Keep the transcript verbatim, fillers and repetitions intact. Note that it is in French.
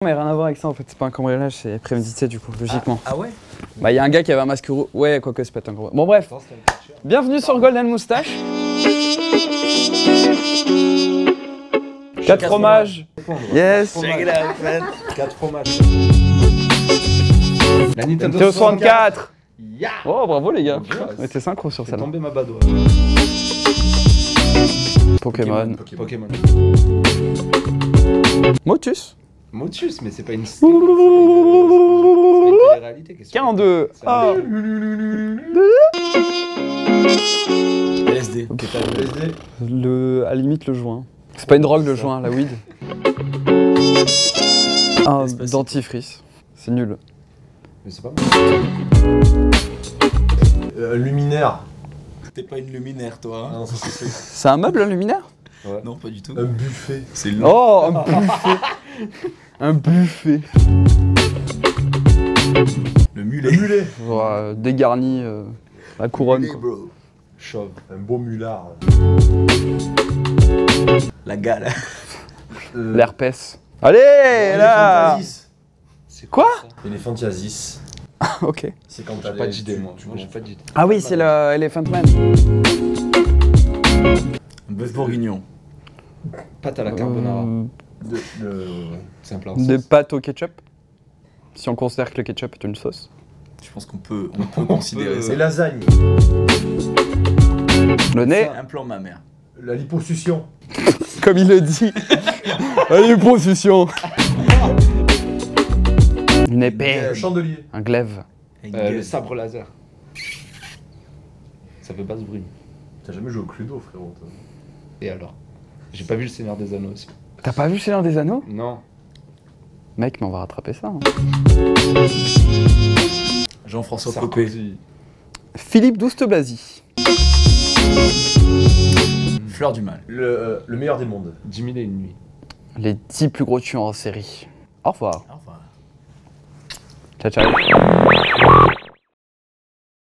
Mais rien à voir avec ça en fait, c'est pas un cambriolage, c'est prémédité du coup, logiquement. Ah, ah ouais? Bah il y a un gars qui avait un masque rouge. Ouais, quoique c'est peut-être un cambriolage. Bon bref, bienvenue sur Golden Moustache. quatre fromages. Yes. quatre fromages. La Nintendo Nintendo soixante-quatre. Yeah. Oh bravo les gars. Bravo. On était synchro sur C'est ça. tombé ma badoie. Pokémon. Pokémon. Motus. Motus, mais c'est pas une. C'est pas une réalité. quarante-deux. Ah. L S D. Ok. L S D. Le, à la limite le joint. C'est pas une drogue le joint, la weed. Un Despacito. dentifrice. C'est nul. Mais c'est pas mal. Euh, luminaire. T'es pas une luminaire, toi. Ah Hein? non, ça c'est. C'est un meuble un luminaire? Ouais. Non, pas du tout. Un buffet. C'est long. Oh, un buffet. Un buffet. Le mulet. Le mulet. Ouais, dégarni, euh, la couronne. Mulet, Quoi. bro. Chauve. Un beau mulard. La gale. Euh, L'herpès. Allez, là. C'est Quoi? Éléphantiasis. Ok. C'est quand J'ai t'as pas les- d'idée, tu- hein. moi. tu Moi, j'ai comprends. pas d'idée. Ah oui, c'est le Elephant Man. Un bœuf bourguignon. Pâte à la carbonara. Euh, De, de... C'est un plat en des sauce. pâtes au ketchup. Si on considère que le ketchup est une sauce. Je pense qu'on peut, on peut considérer ça. Les lasagnes. Le nez, Un plan ma mère. La liposuction. comme il le dit. Allez, position. Une épée. Le chandelier. Un glaive. Euh, le sabre laser. Ça fait pas ce bruit. T'as jamais joué au Cluedo, frérot, toi. Et alors? J'ai pas vu le Seigneur des Anneaux aussi. T'as pas vu Seigneur des Anneaux? Non. Mec, mais on va rattraper ça. Hein. Jean-François Sarkozy. Copé. Philippe Douste-Blazy. Fleur du mal. Le, euh, le meilleur des mondes. dix mille et une nuits. Les dix plus gros tueurs en série. Au revoir. Au revoir. Ciao, ciao.